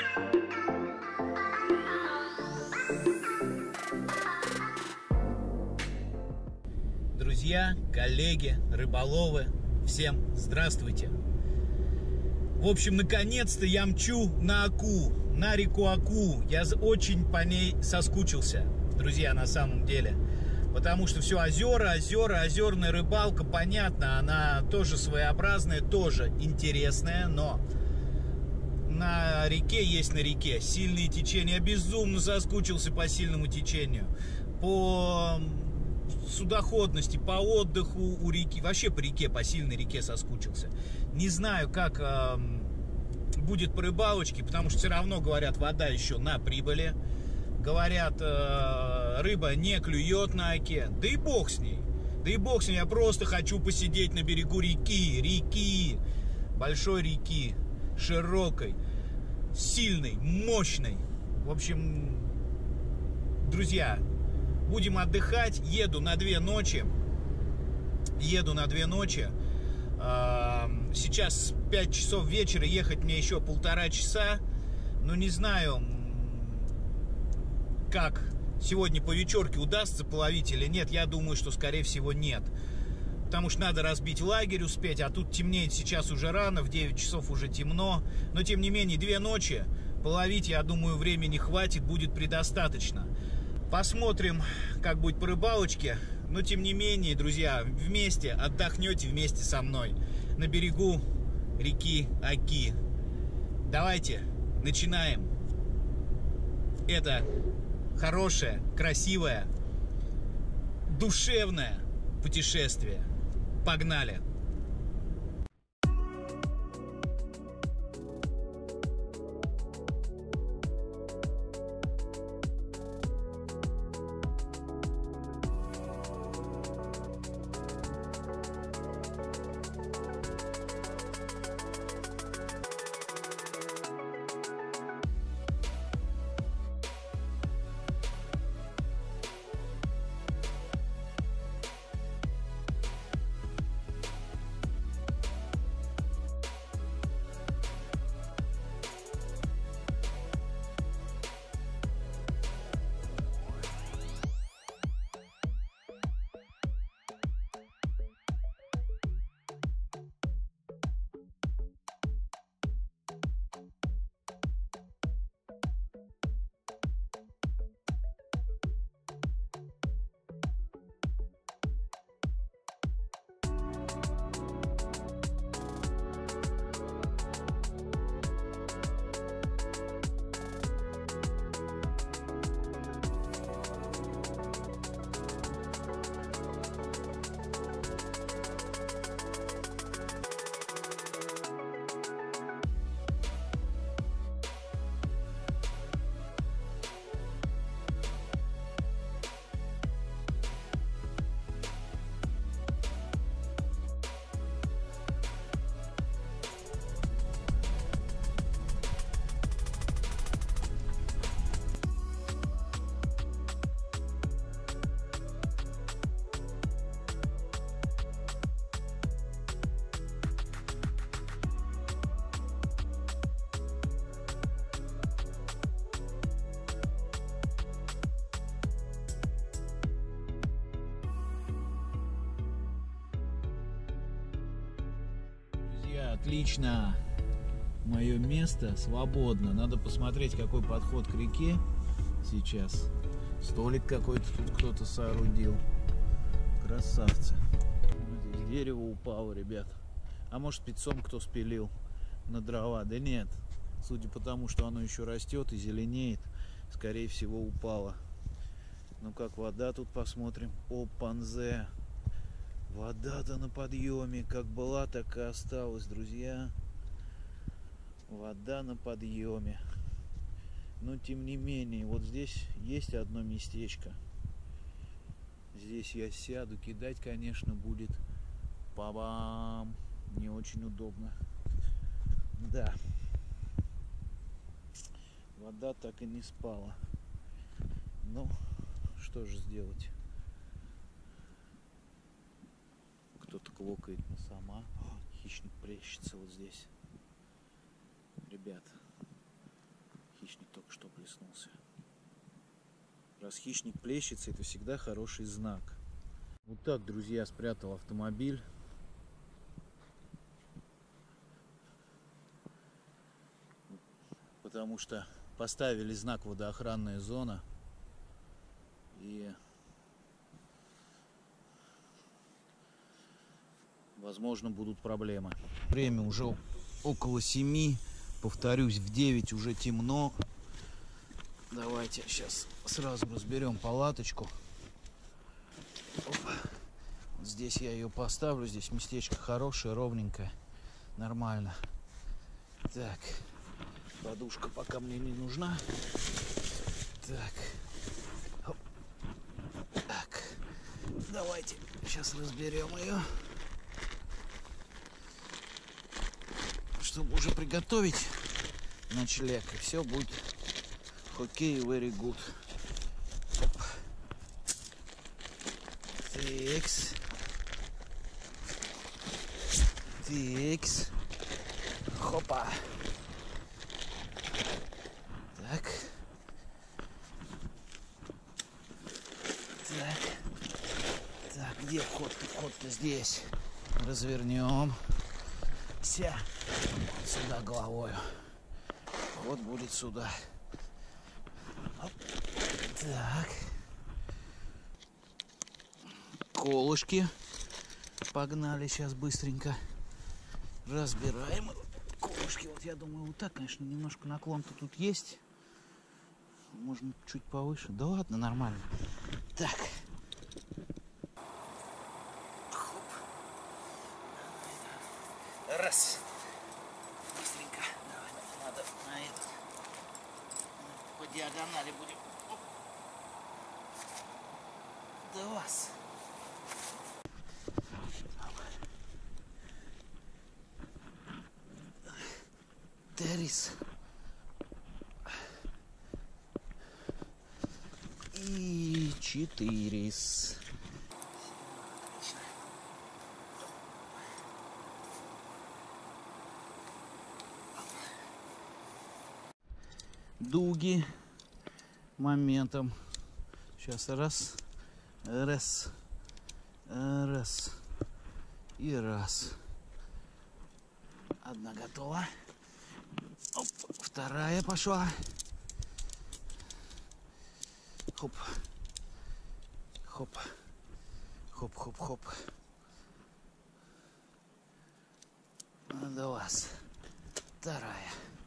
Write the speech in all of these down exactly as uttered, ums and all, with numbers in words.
Друзья, коллеги, рыболовы, всем здравствуйте! В общем, наконец-то я мчу на Аку, на реку Аку. Я очень по ней соскучился, друзья, на самом деле. Потому что все озера, озера, озерная рыбалка, понятно, она тоже своеобразная, тоже интересная, но на реке есть на реке сильные течения. Я безумно соскучился по сильному течению, по судоходности, по отдыху у реки, вообще по реке, по сильной реке соскучился. Не знаю, как э, будет по рыбалочке, потому что все равно, говорят, вода еще на прибыли. Говорят, э, рыба не клюет на оке. Да и бог с ней. Да и бог с ней. Я просто хочу посидеть на берегу реки, реки, большой реки, широкой, сильной, мощной. В общем, друзья, будем отдыхать. Еду на две ночи. Еду на две ночи. Сейчас пять часов вечера. Ехать мне еще полтора часа. Ну, не знаю, как сегодня по вечерке удастся половить или нет. Я думаю, что, скорее всего, нет. Потому что надо разбить лагерь, успеть. А тут темнеет сейчас уже рано. В девять часов уже темно. Но, тем не менее, две ночи половить, я думаю, времени хватит. Будет предостаточно. Посмотрим, как будет по рыбалочке. Но, тем не менее, друзья, вместе отдохнете вместе со мной на берегу реки Аки. Давайте начинаем это хорошее, красивое, душевное путешествие. Погнали! Отлично, мое место свободно. Надо посмотреть, какой подход к реке сейчас. Столик какой-то тут кто-то соорудил. Красавцы. Здесь дерево упало, ребят. А может, спецом кто спилил на дрова? Да нет. Судя по тому, что оно еще растет и зеленеет, скорее всего, упало. Ну как вода тут посмотрим. Опанзе. Вода-то на подъеме, как была, так и осталась, друзья. Вода на подъеме. Но тем не менее, вот здесь есть одно местечко. Здесь я сяду, кидать, конечно, будет па-бам, не очень удобно. Да. Вода так и не спала. Ну, что же сделать? Кто-то квокает на сама. О, хищник плещется вот здесь. Ребят, выплеснулся. Раз хищник плещется, это всегда хороший знак. Вот так, друзья, спрятал автомобиль. Потому что поставили знак «Водоохранная зона». И, возможно, будут проблемы. Время уже около семи. Повторюсь, в девять уже темно. Давайте сейчас сразу разберем палаточку. Опа. Вот здесь я ее поставлю. Здесь местечко хорошее, ровненькое. Нормально. Так. Подушка пока мне не нужна. Так. Оп. Так. Давайте сейчас разберем ее. Чтобы уже приготовить ночлег. И все будет окей, very good. Оп. Тикс. Тикс. Хопа. Так. Так. Так, где вход-то? Вход-то здесь. Развернем. Вся. Сюда головою. Вот будет сюда. Оп. Так. Колышки. Погнали сейчас быстренько. Разбираем. Колышки. Вот я думаю, вот так, конечно, немножко наклон-то тут есть. Можно чуть повыше. Да ладно, нормально. Так. Хоп. Раз. Быстренько. Давай, надо на этот. По диагонали будем. Оп. Два. Трис. И четырис. Отлично. Дуги моментом. Сейчас раз, раз, раз и раз. Одна готова. Оп, вторая пошла. Хоп, хоп, хоп, хоп, хоп. До вас. Вторая.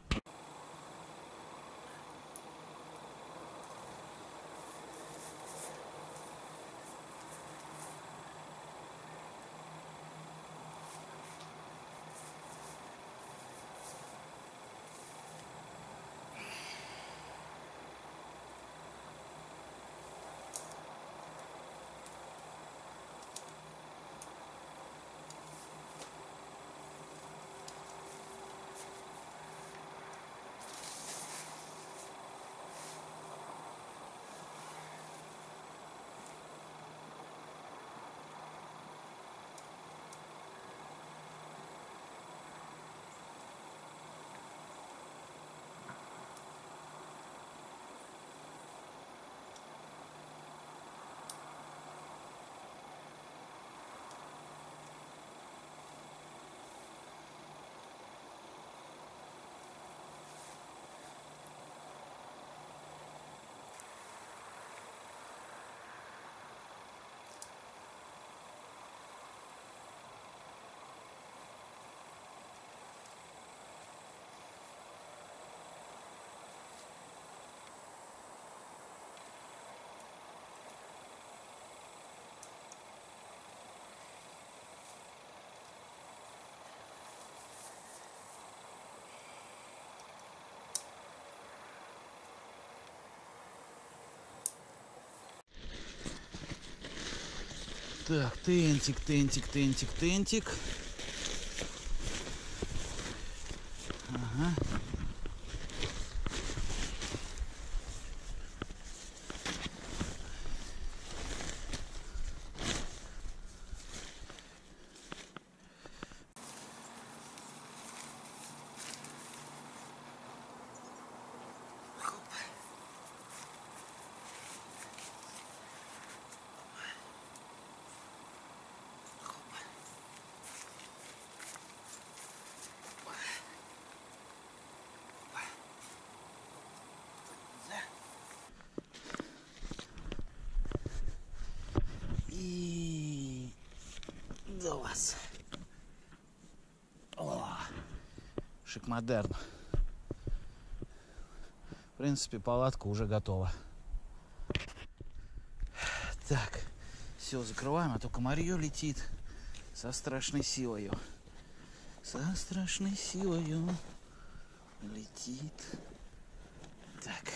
Так, тентик, тентик, тентик, тентик. Ага. до вас. О, шик-модерн. В принципе, палатка уже готова. Так, все, закрываем, а то комарье летит со страшной силою. Со страшной силою летит. Так.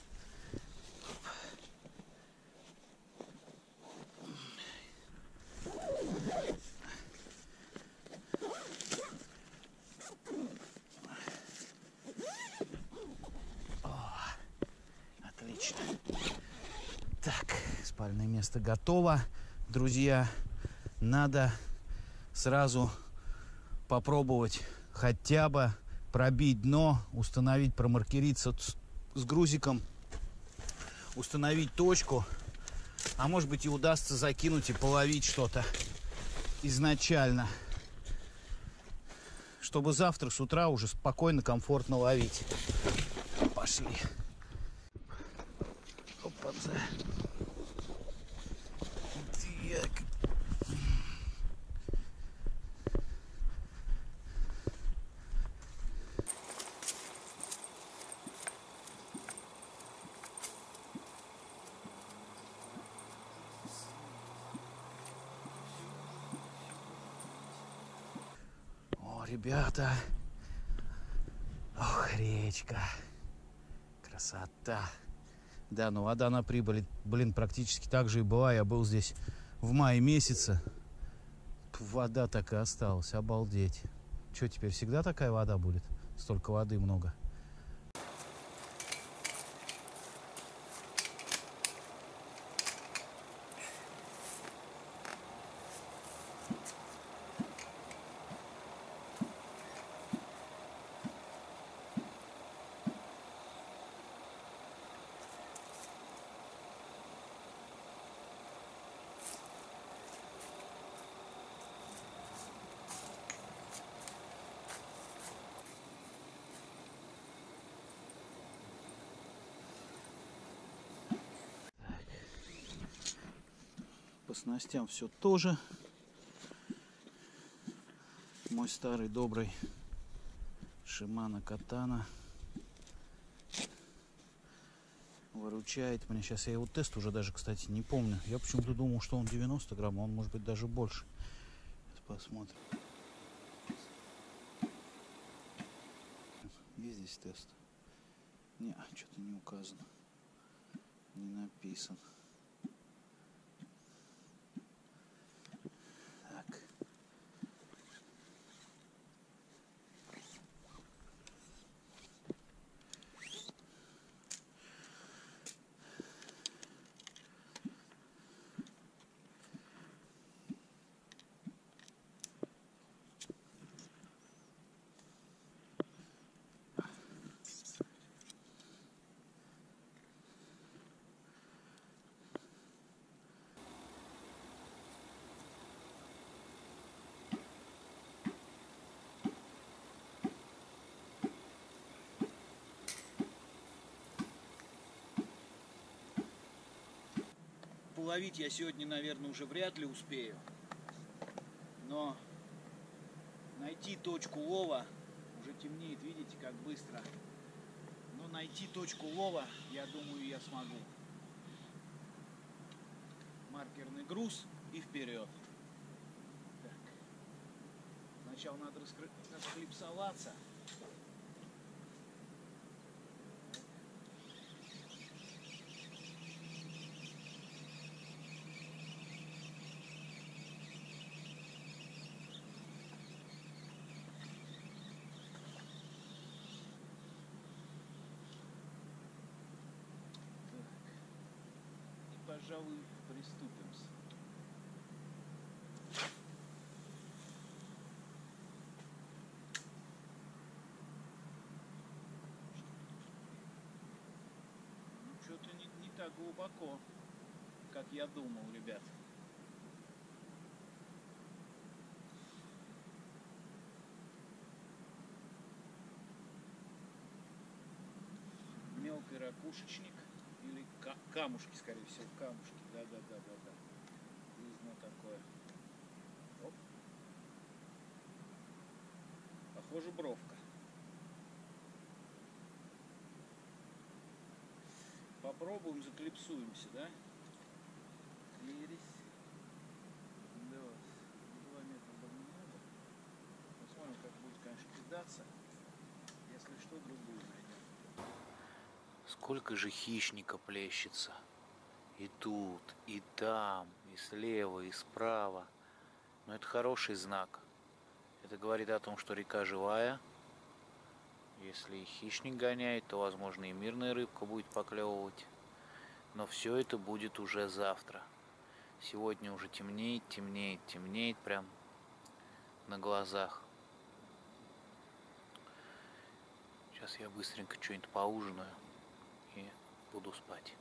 Отлично. Так, спальное место готово. Друзья, надо сразу попробовать хотя бы пробить дно, установить, промаркериться с, с грузиком, установить точку. А может быть и удастся закинуть и половить что-то изначально, чтобы завтра с утра уже спокойно, комфортно ловить. Пошли. Опа-за. Так. О, ребята. Ох, речка. Красота. Да, но вода на прибыли, блин, практически так же и была. Я был здесь в мае месяце. Вода так и осталась. Обалдеть. Что, теперь всегда такая вода будет? Столько воды много. По снастям все тоже. Мой старый добрый Шимано Катана выручает меня. Сейчас я его тест уже даже, кстати, не помню. Я почему-то думал, что он девяносто грамм, а он может быть даже больше. Сейчас посмотрим. Есть здесь тест? Не, что-то не указано. Не написан. Так. Ловить я сегодня, наверное, уже вряд ли успею. Но найти точку лова, уже темнеет, видите, как быстро. Но найти точку лова, я думаю, я смогу. Маркерный груз и вперед. Так. Сначала надо расклипсоваться. Пожалуй, приступим. Ну, что-то не, не так глубоко, как я думал, ребят. Мелкий ракушечник. Или камушки, скорее всего, камушки. Да, да, да, да, да. Видно такое. Оп. Похоже, бровка. Попробуем, заклипсуемся, да? Ересь. Да, два метра было не надо. Посмотрим, как будет, конечно, кидаться. Если что, другую найдем. Сколько же хищника плещется. И тут, и там, и слева, и справа. Но это хороший знак. Это говорит о том, что река живая. Если и хищник гоняет, то, возможно, и мирная рыбка будет поклевывать. Но все это будет уже завтра. Сегодня уже темнеет, темнеет, темнеет прям на глазах. Сейчас я быстренько что-нибудь поужинаю и буду спать.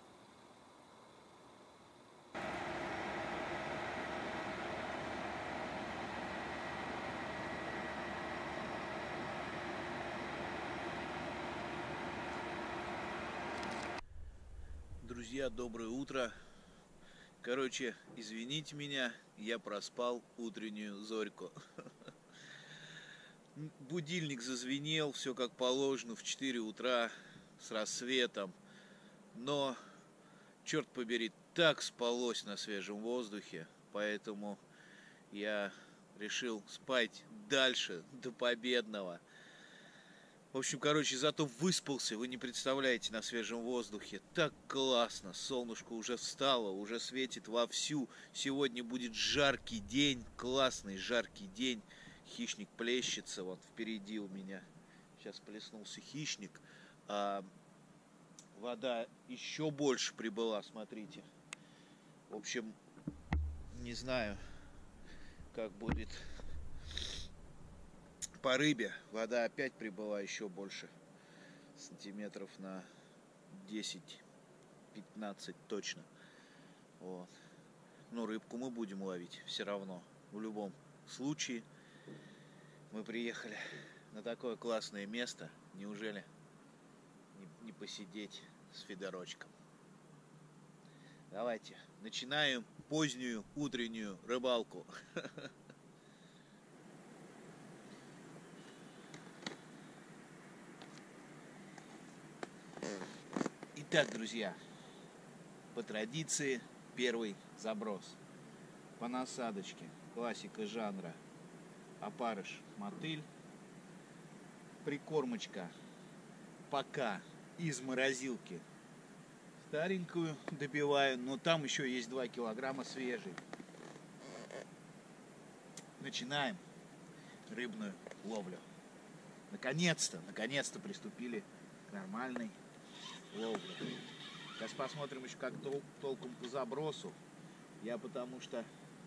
Друзья, доброе утро. Короче, извините меня, я проспал утреннюю зорьку. Будильник зазвенел, все как положено, в четыре утра с рассветом. Но, черт побери, так спалось на свежем воздухе, поэтому я решил спать дальше, до победного. В общем, короче, зато выспался, вы не представляете, на свежем воздухе. Так классно, солнышко уже встало, уже светит вовсю. Сегодня будет жаркий день, классный жаркий день. Хищник плещется, вот впереди у меня. Сейчас плеснулся хищник. А вода еще больше прибыла, смотрите. В общем, не знаю, как будет по рыбе. Вода опять прибыла еще больше, сантиметров на десять-пятнадцать точно. Вот. Но рыбку мы будем ловить все равно. В любом случае мы приехали на такое классное место. Неужели не, не посидеть с фидерочком? Давайте начинаем позднюю утреннюю рыбалку. Итак, друзья, по традиции первый заброс. По насадочке, классика жанра, опарыш, мотыль. Прикормочка пока из морозилки старенькую добиваю, но там еще есть два килограмма свежей. Начинаем рыбную ловлю. Наконец-то, наконец-то приступили к нормальной ловле. Сейчас посмотрим еще, как тол толком по забросу. Я потому что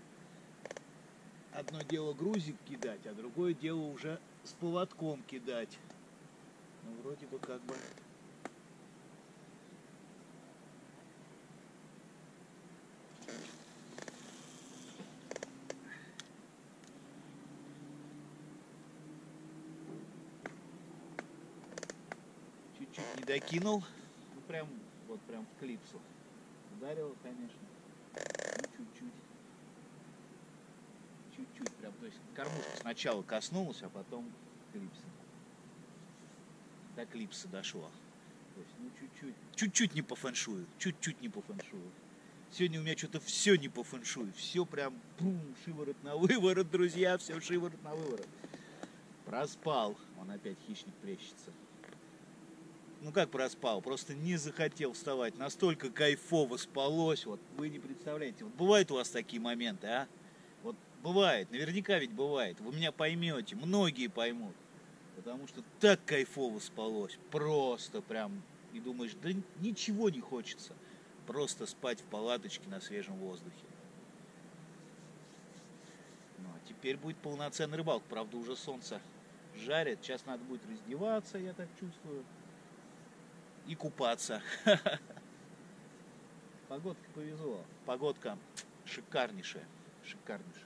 одно дело грузик кидать, а другое дело уже с поводком кидать. Ну, вроде бы как бы чуть-чуть не докинул. Ну, прям, вот прям в клипсу. Ударил, конечно. Ну, чуть-чуть. Чуть-чуть прям. То есть кормушка сначала коснулась, а потом клипса. До клипса дошло. То есть, ну, чуть-чуть. Чуть-чуть не по фэншую. Чуть-чуть не по фэншую. Сегодня у меня что-то все не по фэншую. Все прям бум, шиворот на выворот, друзья. Все шиворот на выворот. Проспал. Он опять хищник плещется. Ну как проспал? Просто не захотел вставать. Настолько кайфово спалось. Вот вы не представляете. Вот бывают у вас такие моменты, а? Вот бывает. Наверняка ведь бывает. Вы меня поймете. Многие поймут. Потому что так кайфово спалось. Просто прям. И думаешь, да ничего не хочется. Просто спать в палаточке на свежем воздухе. Ну а теперь будет полноценный рыбалка. Правда, уже солнце жарит. Сейчас надо будет раздеваться, я так чувствую. И купаться. Погодка повезло. Погодка шикарнейшая. Шикарнейшая.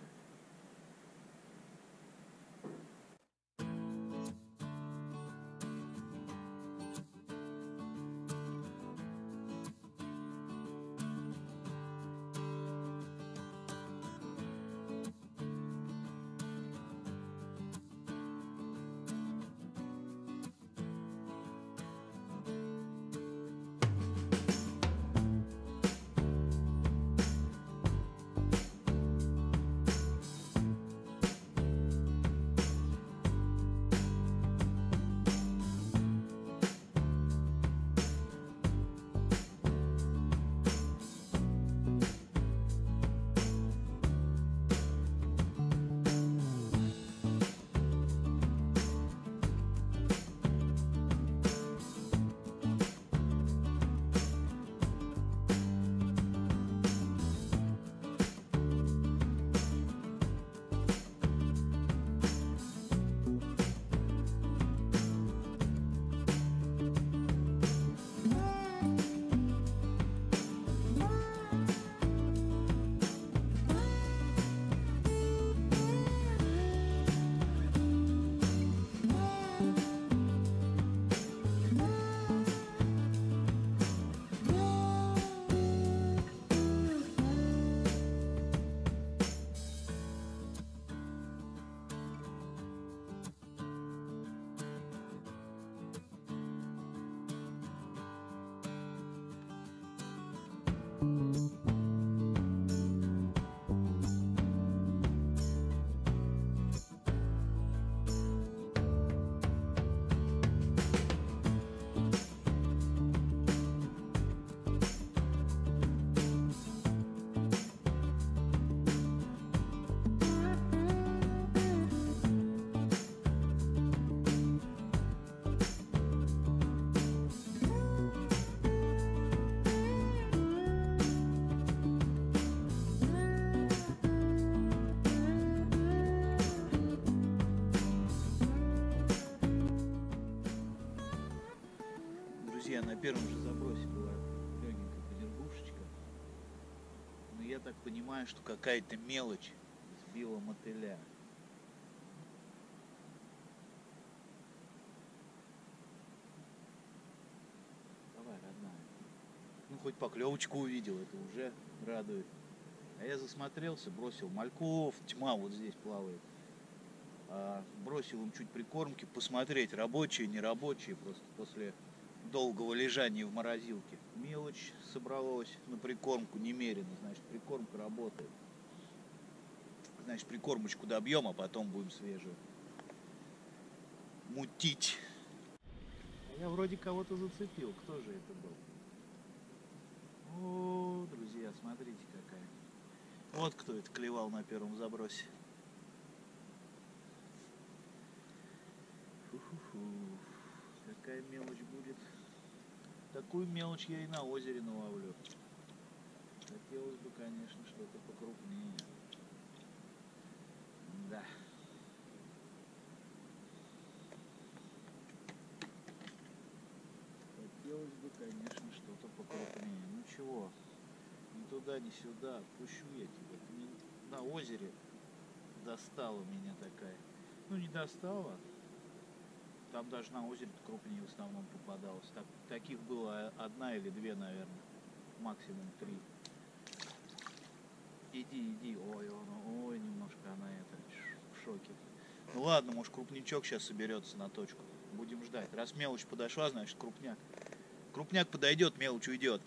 Друзья, на первом же забросе была легенькая подергушечка. Но я так понимаю, что какая-то мелочь сбила мотыля. Давай, родная. Ну, хоть поклевочку увидел, это уже радует. А я засмотрелся, бросил мальков, тьма вот здесь плавает. А бросил им чуть прикормки, посмотреть, рабочие, не рабочие, просто после долгого лежания в морозилке. Мелочь собралась на прикормку немерено, значит, прикормка работает. Значит, прикормочку добьем, а потом будем свежую мутить. А я вроде кого-то зацепил. Кто же это был? О, друзья, смотрите какая. Вот кто это клевал на первом забросе. Фу-фу-фу. Какая мелочь будет. Такую мелочь я и на озере наловлю. Хотелось бы, конечно, что-то покрупнее. Да. Хотелось бы, конечно, что-то покрупнее. Ну чего, ни туда, ни сюда. Пущу я тебя. Ты не на озере достала меня такая. Ну не достала. Там даже на озере крупнее в основном попадалось. Так, таких было одна или две, наверное. Максимум три. Иди, иди. Ой, он, ой, немножко она это в шоке. Ну ладно, может крупнячок сейчас соберется на точку. Будем ждать. Раз мелочь подошла, значит крупняк. Крупняк подойдет, мелочь уйдет.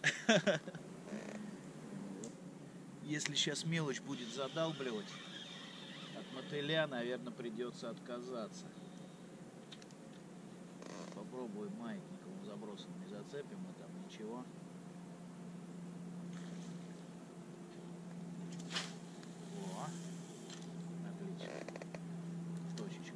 Если сейчас мелочь будет задалбливать, от мотыля, наверное, придется отказаться. Попробуем маятниковым забросом, не зацепим мы там ничего. О, отлично. В точечку.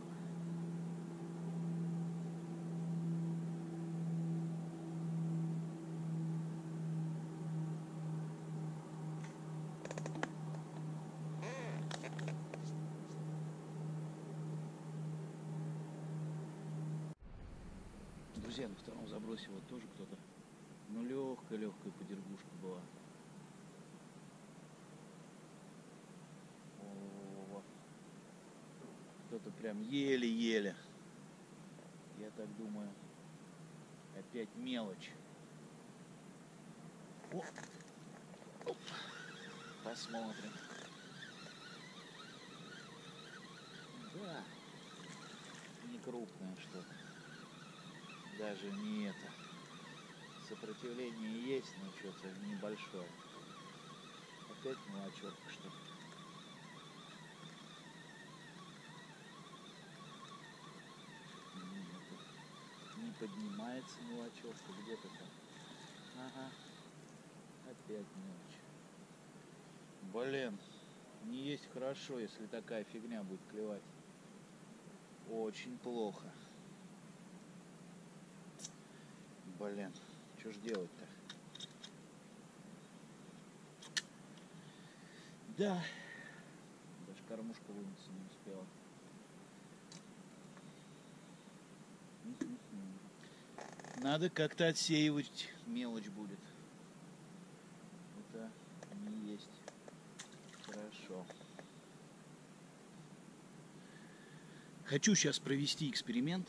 Друзья, на втором забросе вот тоже кто-то, ну легкая-легкая подергушка была. О, кто-то прям еле-еле. Я так думаю, опять мелочь. О! Оп. Посмотрим. Да, не крупное что-то. Даже не это. Сопротивление есть, но что-то небольшое. Опять мелочевка, что ли? Не поднимается мелочевка, где-то там. Ага. Опять мелочь. Блин, не есть хорошо, если такая фигня будет клевать. Очень плохо. Блин, что ж делать-то? Да, даже кормушка вымыться не успела. Надо как-то отсеивать, мелочь будет. Это не есть хорошо. Хочу сейчас провести эксперимент.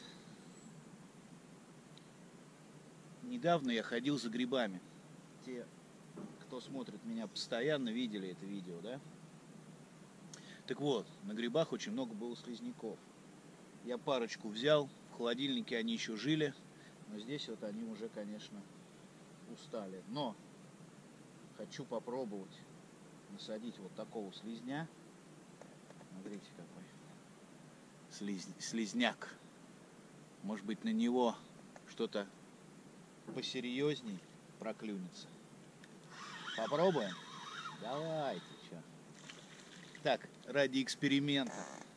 Недавно я ходил за грибами. Те, кто смотрит меня постоянно, видели это видео, да? Так вот, на грибах очень много было слизняков. Я парочку взял, в холодильнике они еще жили, но здесь вот они уже, конечно, устали. Но хочу попробовать насадить вот такого слизня. Смотрите, какой Слиз... слизняк. Может быть, на него что-то посерьезней проклюнется. Попробуем? Давайте, что. Так, ради эксперимента.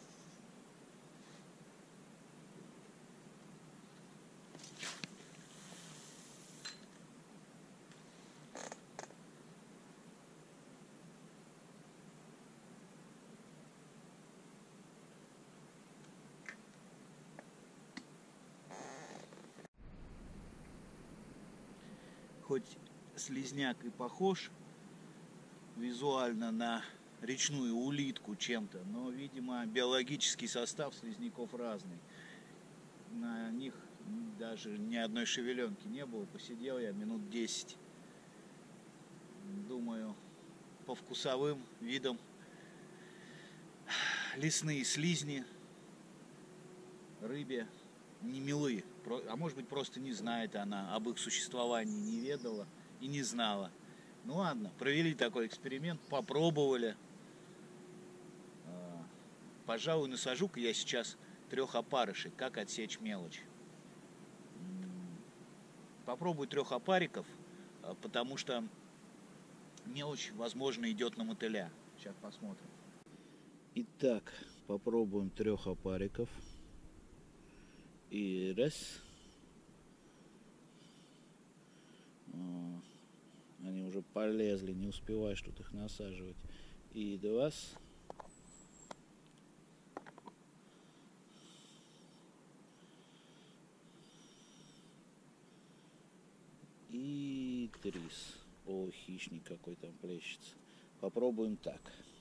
Хоть слизняк и похож визуально на речную улитку чем-то, но, видимо, биологический состав слизняков разный. На них даже ни одной шевеленки не было. Посидел я минут десять. Думаю, по вкусовым видам лесные слизни рыбе не милы, а может быть, просто не знает она об их существовании, не ведала и не знала. Ну ладно, провели такой эксперимент, попробовали. Пожалуй, насажу-ка я сейчас трех опарышей, как отсечь мелочь. Попробую трех опариков, потому что мелочь, возможно, идет на мотыля. Сейчас посмотрим. Итак, попробуем трех опариков. И раз. Они уже полезли, не успеваешь тут их насаживать. И два. И три. О, хищник какой там плещется. Попробуем так.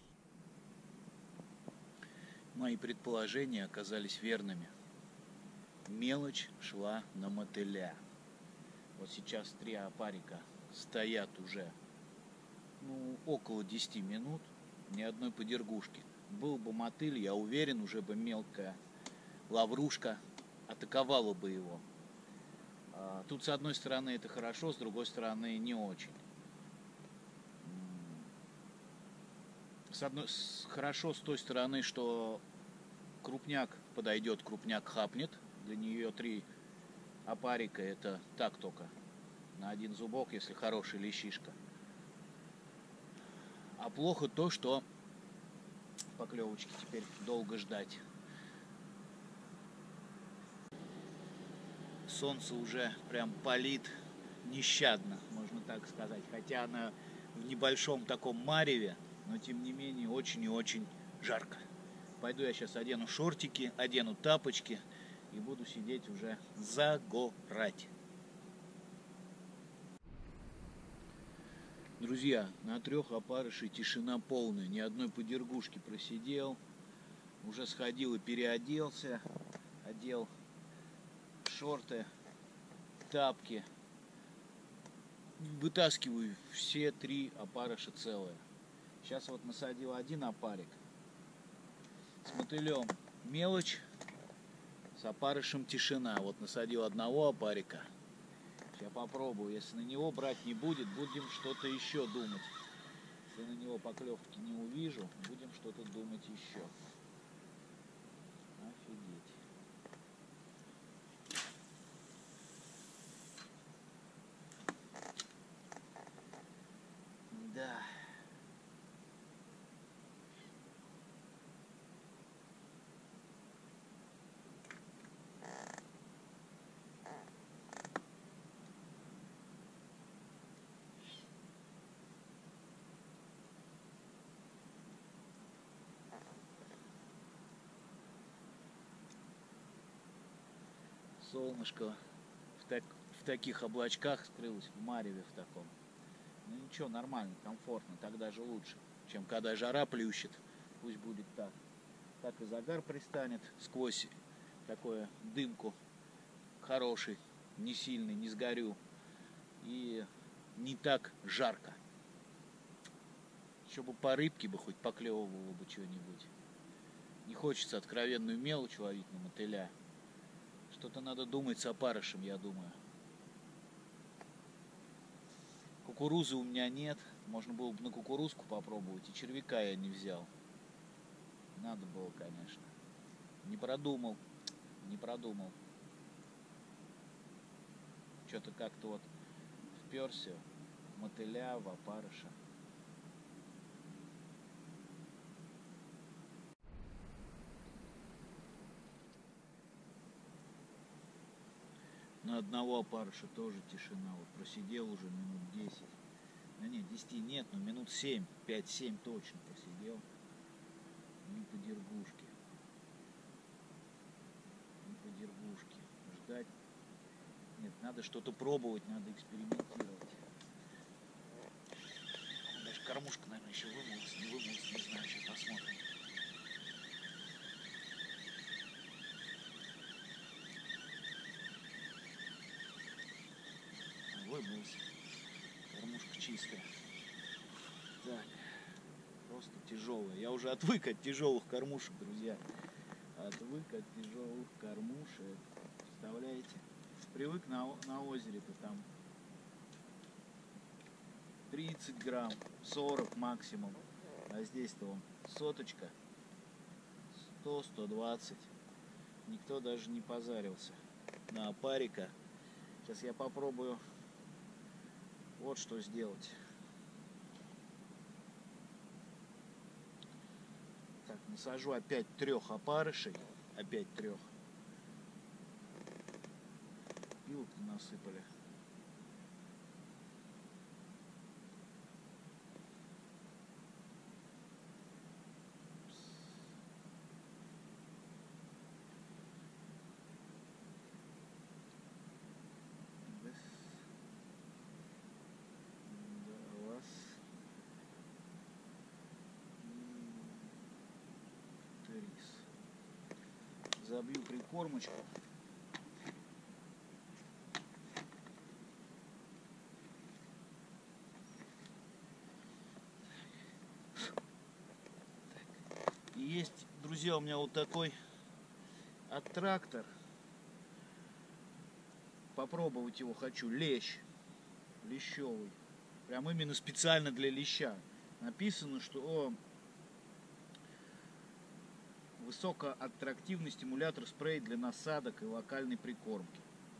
Мои предположения оказались верными. Мелочь шла на мотыля. Вот сейчас три опарика стоят уже ну, около десяти минут, ни одной подергушки. Был бы мотыль, я уверен, уже бы мелкая лаврушка атаковала бы его. А тут с одной стороны это хорошо, с другой стороны не очень. С одной, с, хорошо с той стороны, что крупняк подойдет, крупняк хапнет. Для нее три опарика это так только на один зубок, если хороший лещишка. А плохо то, что поклевочки теперь долго ждать. Солнце уже прям палит нещадно, можно так сказать. Хотя она в небольшом таком мареве, но тем не менее очень и очень жарко. Пойду я сейчас одену шортики, одену тапочки и буду сидеть уже загорать. Друзья, на трех опарышей тишина полная, ни одной подергушки просидел. Уже сходил и переоделся, одел шорты, тапки. Вытаскиваю все три опарыша целые. Сейчас вот насадил один опарик. С мотылем мелочь, с опарышем тишина. Вот насадил одного опарика. Сейчас попробую. Если на него брать не будет, будем что-то еще думать. Если на него поклевки не увижу, будем что-то думать еще. Офигеть. Да. Солнышко в, так, в таких облачках скрылось, в мареве в таком. Ну ничего, нормально, комфортно, так даже лучше, чем когда жара плющит. Пусть будет так. Так и загар пристанет сквозь такую дымку. Хороший, не сильный, не сгорю. И не так жарко. Еще бы по рыбке бы хоть поклевывало бы что-нибудь. Не хочется откровенную мелочь ловить на мотыля. Что-то надо думать с опарышем, я думаю. Кукурузы у меня нет. Можно было бы на кукурузку попробовать. И червяка я не взял. Надо было, конечно. Не продумал. Не продумал. Что-то как-то вот вперся в мотыля, в опарыша. На одного опарыша тоже тишина. Вот просидел уже минут десять. Да нет, десяти нет, но минут семь, пять-семь точно просидел. Не по дергушке. Не по дергушке. Ждать. Нет, надо что-то пробовать, надо экспериментировать. Даже кормушка, наверное, еще вымылась, не вымылась, не знаю, сейчас посмотрим. Вымылась. Кормушка чистая. Так, просто тяжелая. Я уже отвык от тяжелых кормушек, друзья. Отвык от тяжелых кормушек. Представляете? Привык на, на озере-то там тридцать грамм, сорок максимум. А здесь-то он соточка, сто — сто двадцать. Никто даже не позарился на опарика. Сейчас я попробую вот что сделать. Так, насажу опять трех опарышей. Опять трех. Пилок насыпали. Забью прикормочку. И есть, друзья, у меня вот такой аттрактор. Попробовать его хочу. Лещ. Лещевый. Прям именно специально для леща. Написано, что о, высокоаттрактивный стимулятор спрей для насадок и локальной прикормки.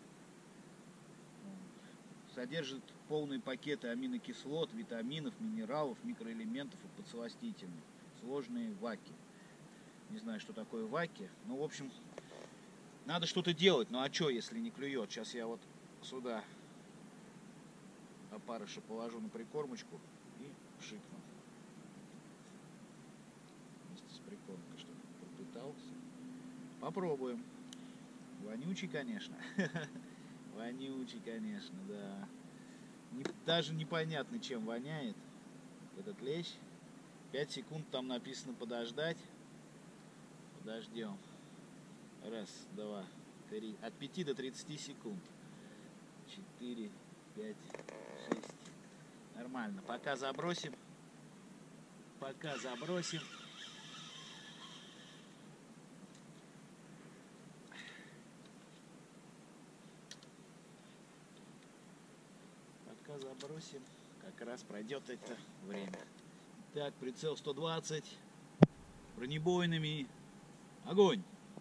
Содержит полные пакеты аминокислот, витаминов, минералов, микроэлементов и подсластительных. Сложные ваки. Не знаю, что такое ваки. Ну, в общем, надо что-то делать. Ну, а что, если не клюет? Сейчас я вот сюда опарыша положу на прикормочку и пшикну. Вместе с прикормкой, чтобы пропитался. Попробуем. Вонючий, конечно. Вонючий, конечно, да. Не, даже непонятно, чем воняет этот лещ. пять секунд там написано подождать. Подождем. Раз, два, три. От пяти до тридцати секунд. Четыре, пять, шесть. Нормально. Пока забросим. Пока забросим. Пока забросим. Как раз пройдет это время. Так, прицел сто двадцать. Бронебойными. Огонь!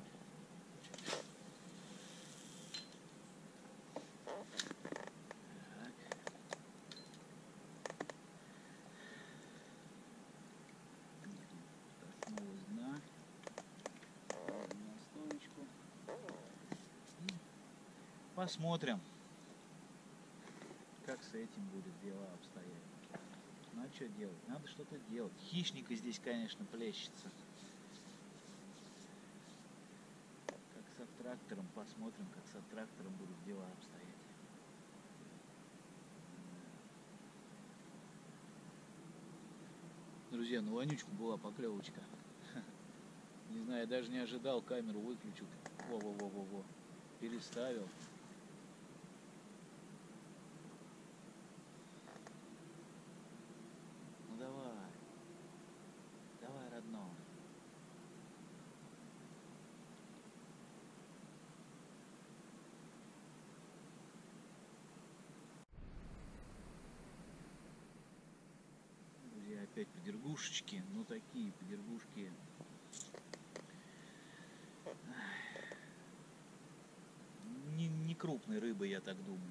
Посмотрим, как с этим будет дело обстоять. Ну а что делать? Надо что-то делать. Хищника здесь, конечно, плещется. Как с аттрактором. Посмотрим, как с аттрактором будут дела обстоять. Друзья, на вонючку была поклевочка. Не знаю, я даже не ожидал, камеру выключил. Во-во-во-во-во. Переставил. Ну давай. Давай, родной. опять подергушечки. Ну такие подергушки. Не, не крупной рыбы, я так думаю.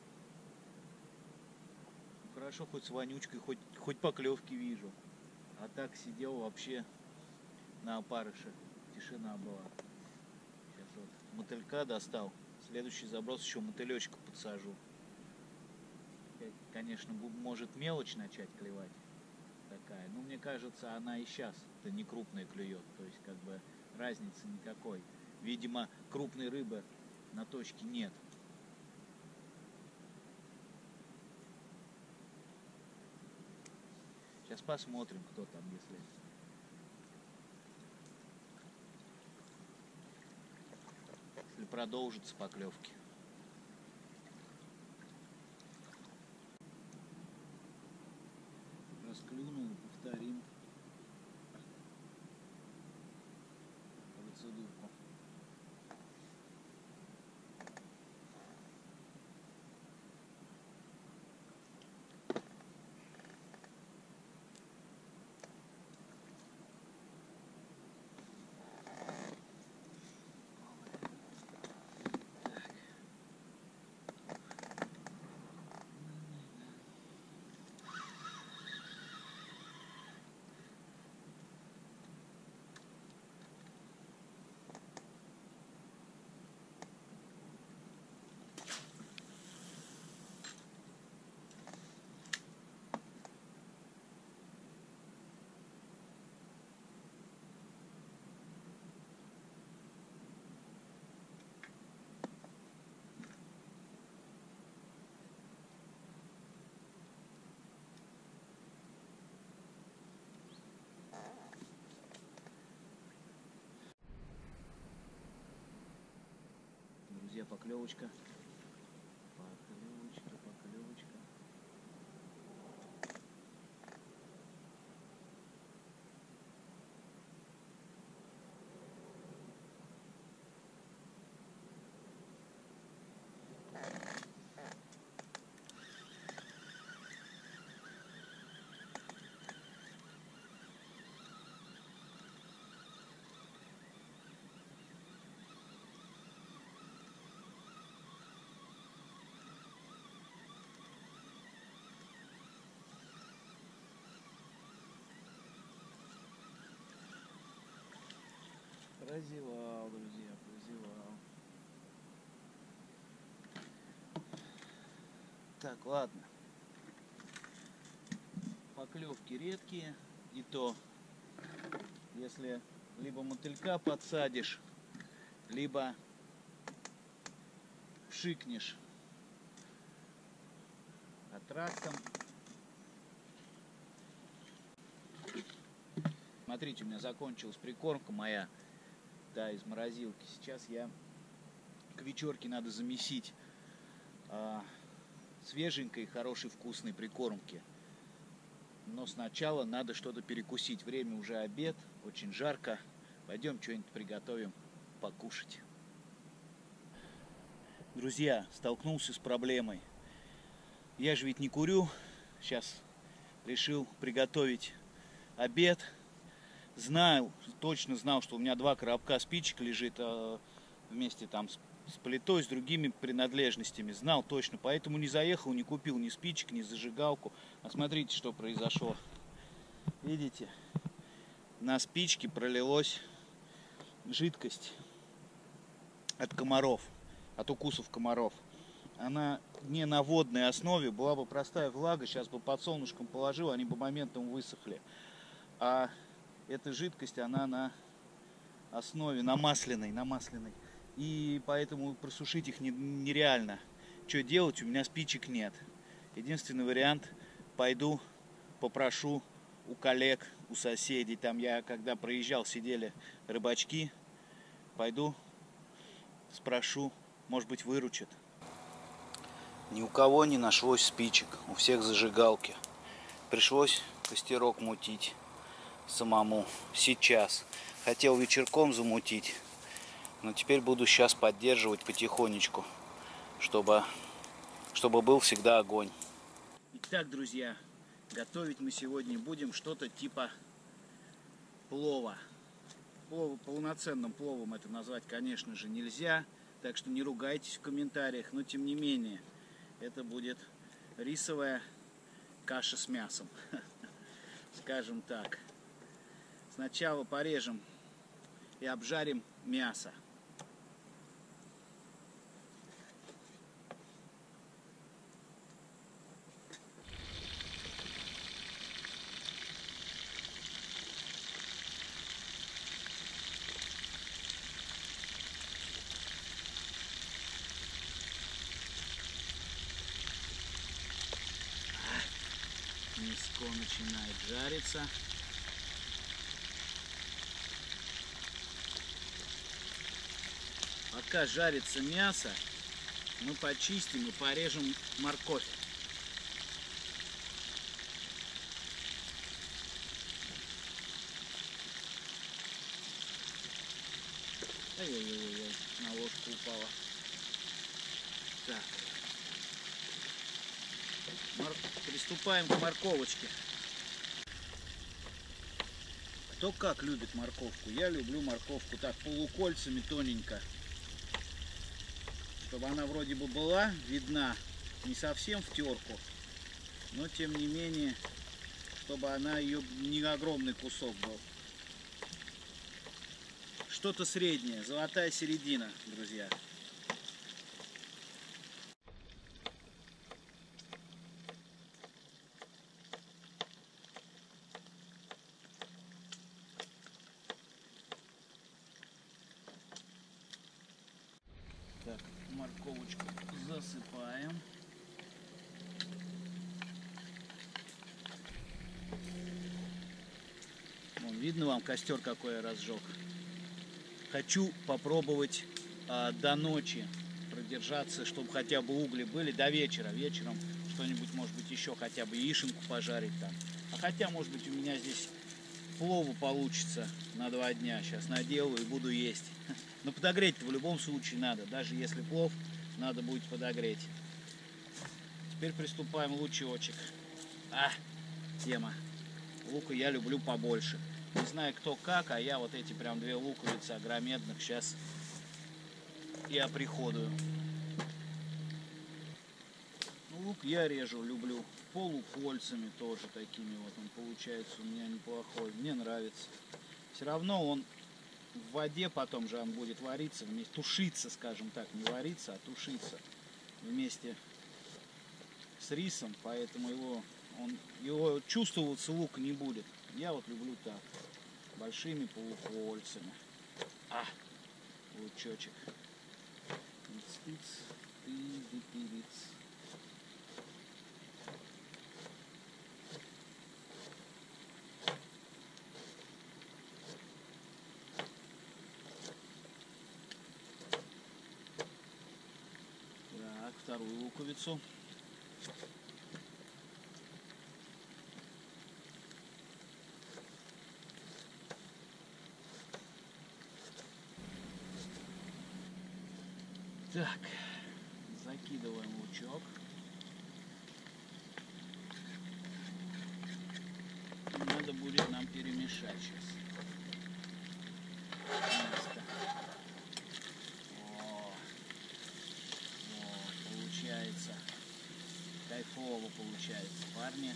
Ну, хорошо, хоть с вонючкой, хоть, хоть поклевки вижу. А так сидел вообще на опарыше. Тишина была. Сейчас вот мотылька достал. Следующий заброс еще мотылечка подсажу. Конечно, может мелочь начать клевать такая. Но мне кажется, она и сейчас это не крупная клюет. То есть как бы разницы никакой. Видимо, крупной рыбы на точке нет. Сейчас посмотрим, кто там, если... Если продолжится поклевки. Расклюнул, повторим процедурку. Друзья, поклевочка. Поклевочка, поклевочка. Прозевал, друзья, прозевал. Так, ладно. Поклевки редкие. И то, если либо мотылька подсадишь, либо пшикнешь отрастом. Смотрите, у меня закончилась прикормка моя. Да, из морозилки. Сейчас я к вечерке надо замесить а, свеженькой, хорошей, вкусной прикормки. Но сначала надо что-то перекусить. Время уже обед, очень жарко. Пойдем что-нибудь приготовим покушать. Друзья, столкнулся с проблемой. Я же ведь не курю. Сейчас решил приготовить обед. Знал, точно знал, что у меня два коробка спичек лежит э, вместе там с, с плитой, с другими принадлежностями. Знал точно, поэтому не заехал, не купил ни спичек, ни зажигалку. А смотрите, что произошло. Видите, на спичке пролилась жидкость от комаров, от укусов комаров. Она не на водной основе, была бы простая влага, сейчас бы под солнышком положил, они бы моментом высохли. А эта жидкость, она на основе, на масляной, на масляной. И поэтому просушить их нереально. Что делать? У меня спичек нет. Единственный вариант, пойду попрошу у коллег, у соседей. Там я, когда проезжал, сидели рыбачки. Пойду спрошу, может быть, выручат. Ни у кого не нашлось спичек, у всех зажигалки. Пришлось костерок мутить самому сейчас. Хотел вечерком замутить, но теперь буду сейчас поддерживать потихонечку, чтобы, чтобы был всегда огонь. Итак, друзья, Готовить мы сегодня будем что-то типа плова. Плов, полноценным пловом это назвать, конечно же, нельзя. Так что не ругайтесь в комментариях. Но тем не менее, это будет рисовая каша с мясом. Скажем так. Сначала порежем и обжарим мясо. Мяско начинает жариться. Пока жарится мясо, мы почистим и порежем морковь. Ой-ой-ой, на ложку упала. Так. Мор... Приступаем к морковочке. Кто как любит морковку. Я люблю морковку так полукольцами тоненько. Чтобы она вроде бы была видна, не совсем в терку, но тем не менее, чтобы она ее не огромный кусок был. Что-то среднее, золотая середина, друзья. Так, морковочку засыпаем. Вон, видно вам костер какой я разжег. Хочу попробовать а, до ночи продержаться, чтобы хотя бы угли были до вечера. Вечером что-нибудь, может быть, еще хотя бы яишенку пожарить там. А хотя, может быть, у меня здесь плову получится на два дня. Сейчас наделаю и буду есть. Но подогреть-то в любом случае надо. Даже если плов, надо будет подогреть. Теперь приступаем лучочек. А, тема. Лука я люблю побольше. Не знаю кто как, а я вот эти прям две луковицы огромедных сейчас и оприходую. Ну, лук я режу, люблю полукольцами тоже такими вот. Он получается у меня неплохой. Мне нравится. Все равно он в воде потом же он будет вариться, вместе, тушиться, скажем так, не вариться, а тушиться вместе с рисом, поэтому его, он, его чувствоваться лук не будет. Я вот люблю так, большими полукольцами. А, лучочек. Так, вторую луковицу. Так, закидываем лучок. Надо будет нам перемешать сейчас. Место. О, о, получается. Кайфово получается, парни.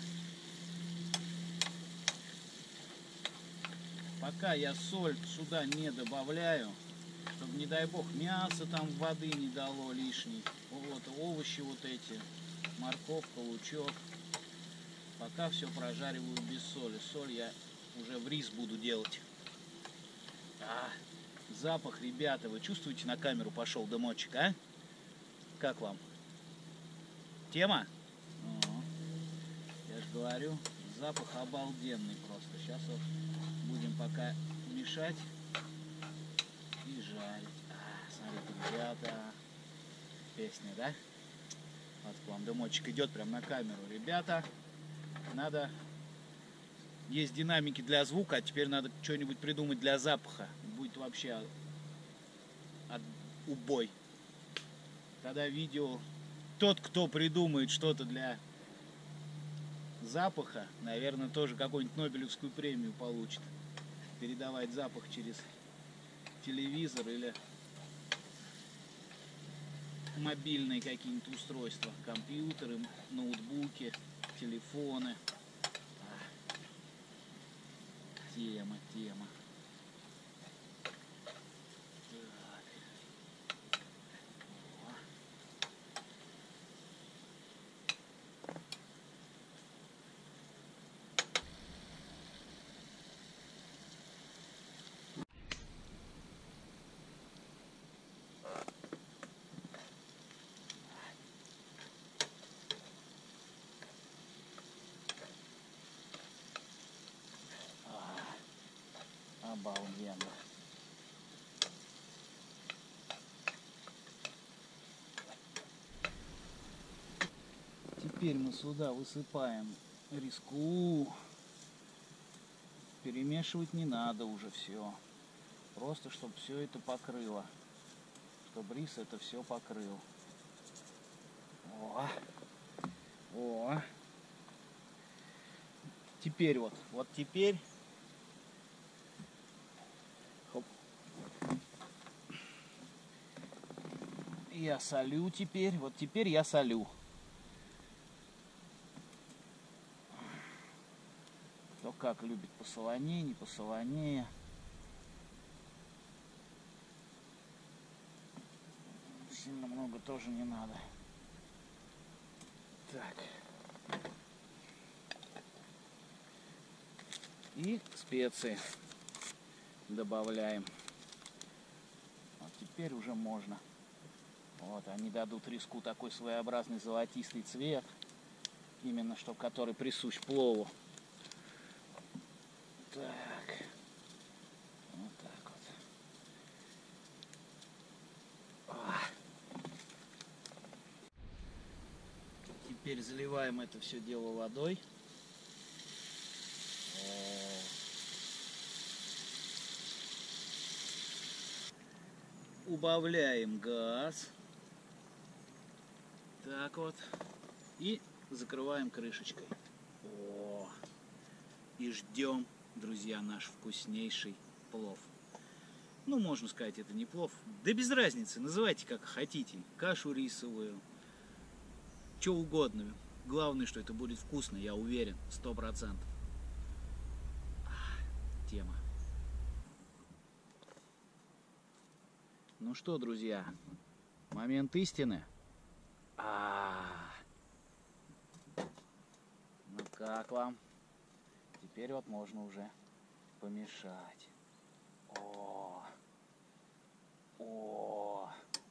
Пока я соль сюда не добавляю, чтобы, не дай бог, мясо там воды не дало лишней. Вот, овощи вот эти, морковка, лучок. Пока все прожариваю без соли. Соль я уже в рис буду делать. А, запах, ребята, вы чувствуете, на камеру пошел дымочек, а? Как вам? Тема? О, я же говорю, запах обалденный просто. Сейчас вот будем пока мешать и жарить. А, смотрите, ребята, песня, да? Вот к вам дымочек идет прям на камеру. Ребята, надо... Есть динамики для звука, а теперь надо что-нибудь придумать для запаха. Будет вообще от... убой. Тогда видео... Тот, кто придумает что-то для запаха, наверное, тоже какую-нибудь Нобелевскую премию получит. Передавать запах через телевизор или мобильные какие-нибудь устройства, компьютеры, ноутбуки, телефоны. Тема, тема. Обалденно. Теперь мы сюда высыпаем риску. Перемешивать не надо уже все. Просто чтобы все это покрыло. Чтобы рис это все покрыл. О! О! Теперь вот, вот теперь я солю теперь, вот теперь я солю. Кто как любит, посолонее, не посолонее. Сильно много тоже не надо. Так. И специи добавляем. Вот теперь уже можно. Вот, они дадут риску такой своеобразный золотистый цвет, именно что который присущ плову. Так, вот так вот. А. Теперь заливаем это все дело водой. Убавляем газ. Так вот. И закрываем крышечкой. О! И ждем, друзья, наш вкуснейший плов. Ну, можно сказать, это не плов. Да без разницы, называйте как хотите. Кашу рисовую. Что угодно. Главное, что это будет вкусно, я уверен. Сто процентов. Тема. Ну что, друзья, момент истины. А, ну как вам? Теперь вот можно уже помешать. О, о,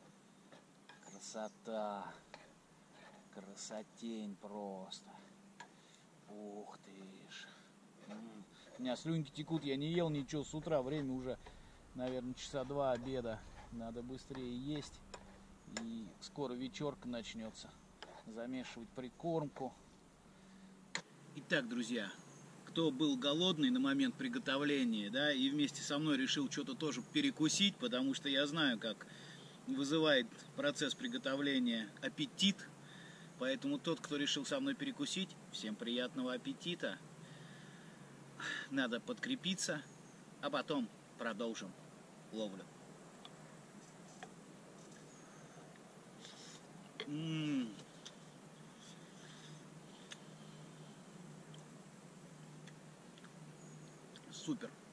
красота, красотень просто. Ух ты ж. У меня слюнки текут, я не ел ничего с утра, время уже, наверное, часа два обеда. Надо быстрее есть, и скоро вечерка начнется. Замешивать прикормку. Итак, друзья, кто был голодный на момент приготовления, да, и вместе со мной решил что-то тоже перекусить, потому что я знаю, как вызывает процесс приготовления аппетит. Поэтому тот, кто решил со мной перекусить, всем приятного аппетита. Надо подкрепиться, а потом продолжим ловлю. М-м-м. Супер.